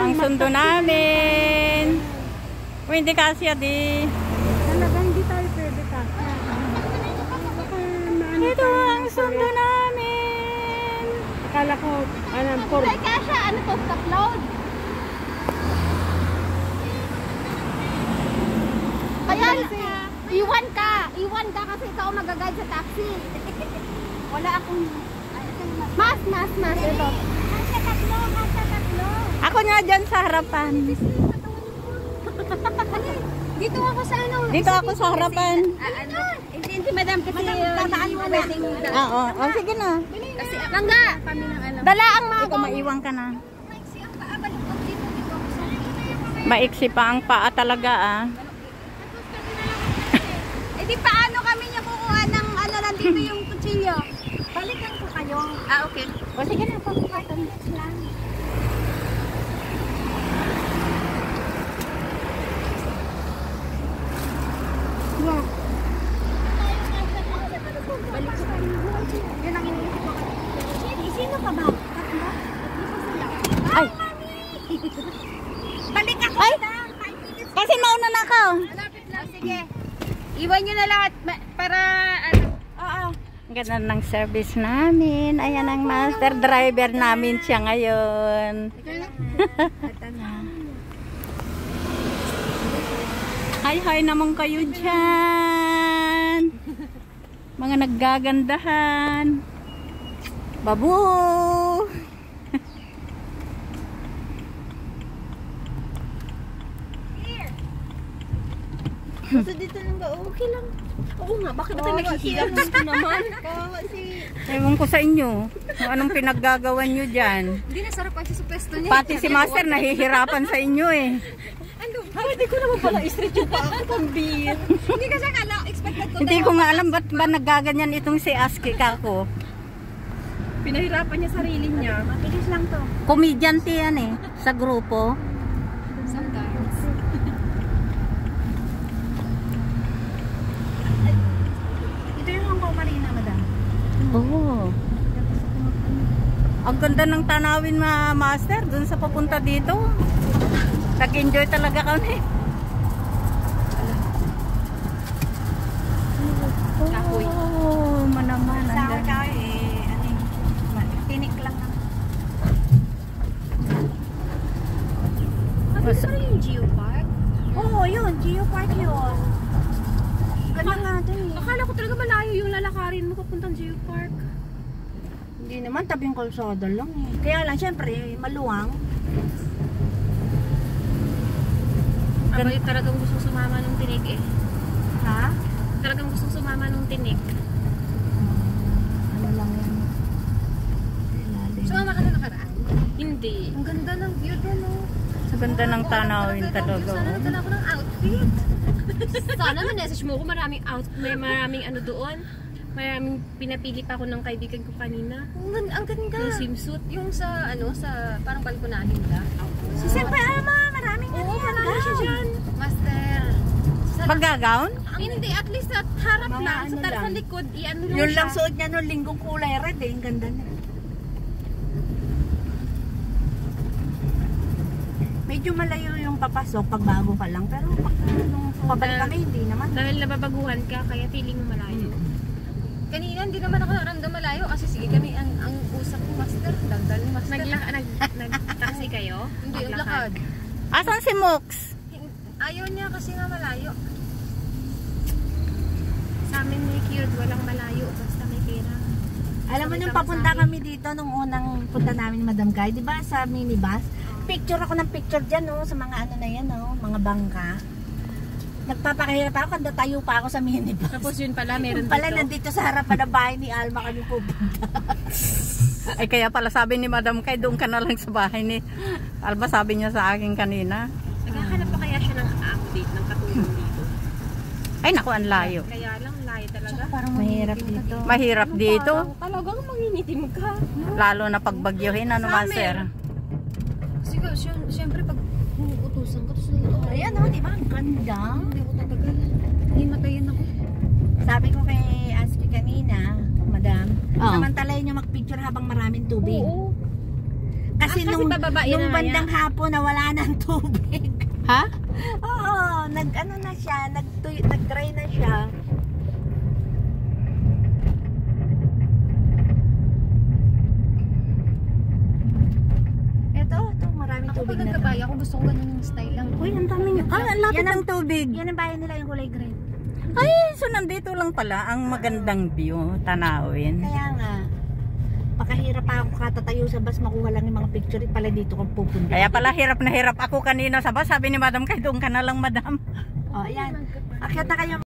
ang sundo namin. O hindi kasi di. Talagang hindi tayo pwede kasya. Ito ang sundo namin. Akala ko, for... Ay, kasya, ano to, stop load? Kaya, iwan ka kasi ikaw mag-guide sa taxi. Wala akong... Mas, ito. Ako nga dyan sa harapan. Dito ako sa ano? Dito ako sa harapan. Hindi madam kasi tataan mo na. Oo, sige na. Kasi langga. Dala ang mga ko. Maiwan ka na. Maiksi pa ang paa talaga ah. Eh di paano kami niya kukuha ng ano nandito yung kutsilyo? Balikan ko kayo. Ah, okay. O sige na, papakatan. Yeah. Balik ko kayo. Yun ang iniisip ko. Sino ka ba? Tatlo? Ay! Balik ako. Ay! Kasi mauna na ako. Malapit lang. Sige. Iwan nyo na lahat para ano. Oo. Ang ganda ng service namin. Ayan ang master driver namin siya ngayon. Hi naman kayo dyan. Mga naggagandahan. Babu! Gusto dito lang ba? Okay lang. Oo nga, bakit ba tayo naghihilang gusto naman? Ewan ko sa inyo. Kung anong pinaggagawan nyo dyan. Hindi na sarap kasi sa pwesto niya. Pati si master nahihirapan sa inyo eh. Ano? Pwede ko naman pala i-stretch yung paa ko pambir. Hindi kasi akala, expected ko. Hindi ko nga alam ba't ba naggaganyan itong si Aski kako. Pinahirapan niya sarili niya. Mabilis lang to. Komedyante yan eh. Sa grupo. Sometimes. Ito yung Hong Kong Marina, madam. Oo. Ang ganda ng tanawin master dun sa papunta dito. Nag-enjoy talaga kami. Kahoy. Oh, manaman. Sa kahoy eh, ano yung tinik lang na. Ano ba yung Geopark? Oo, yun. Geopark yun. Ganda nga dun eh. Akala ko talaga malayo yung lalakarin mo papuntang Geopark. Hindi naman, tabing kalsada lang eh. Kaya lang, syempre, maluwang. Abay, talagang gustong sumama nung tinig eh. Ha? Talagang gustong sumama nung tinig. Ano lang yan? Sumama ka na nakaraan? Hindi. Ang ganda ng view doon oh. Sa ganda ng tanawin talaga. Sana nagdala ko ng outfit. Sana ma-message mo ko maraming maraming ano doon. Maraming pinapili pa ako ng kaibigan ko kanina. Ang ganda. Yung swimsuit. Yung sa ano, sa parang balkonahin lang. Si Senpai Ama, maraming ano yan. Marami siya dyan. Master. Pag-gown? Hindi, at least sa harap Mga lang. ano Sa lang. likod, i-ano lang Yun siya. lang suot niya nung linggong kulay red eh. Ang ganda niya. Medyo malayo yung papasok pag bago ka lang. Pero pag nung pabalik kami, hindi naman. Dahil nababaguhan ka, kaya feeling mo malayo. Kanina, hindi naman ako naramdam malayo. Kasi sige kami, ang usap ko, master. Dagdal ni master. Nag-taxi kayo? Hindi, naglakad. Asan si Mox? Ayaw niya kasi nga malayo. Sa amin ni cute, walang malayo. Basta may pera. Alam mo nung papunta kami dito nung unang punta namin ni Madam Guy, di ba sa minibus? Picture ako ng picture dyan no, sa mga ano na yan no, mga bangka. Nagpapakahirap ako kanda tayo pa ako sa minibus. Tapos yun pala, meron Pala dito. nandito sa harapan ng bahay ni Alma kami pupunta. Ay kaya pala sabi ni Madam Kay, doon ka na lang sa bahay ni Alba, sabi niya sa akin kanina. Naghahanap pa kaya siya ng update, ng katulong dito. Ay naku, ang layo. Kaya lang, layo talaga. Parang Mahirap dito. Mahirap dito. Talagang manginitim ka. Lalo na pagbagyuhin, ano master? Siguro, siyempre pag uutusan ka, tapos nalito. ayan no, di ba? Ang ganda. Hindi ako tatagal. Himatayin ako. Sabi ko kay Aski kanina, Madam, Oo. samantalayin niyo mag-picture habang maraming tubig. Oo. Kasi kasi nung bababain na bandang hapon na wala ng tubig. Ha? Oo, nag-ano na siya, nag-dry na siya. Ito, maraming Ako tubig pag na to. nagkabaya ako, gusto ko ganun yung style lang. Uy, ang dami niyo. Ah, ang lapit Yan ang- ng tubig. Yan ang bahay nila, yung kulay green. Ay, so nandito lang pala ang magandang view, tanawin. Kaya nga, pakahirap pa ako katatayo sa bus, makuha lang yung mga picture, pala dito kang pupunta. Kaya pala hirap na hirap ako kanina sa bus. Sabi ni Madam, kay doon ka na lang, Madam. Oh, ayan. Akyat na kayo.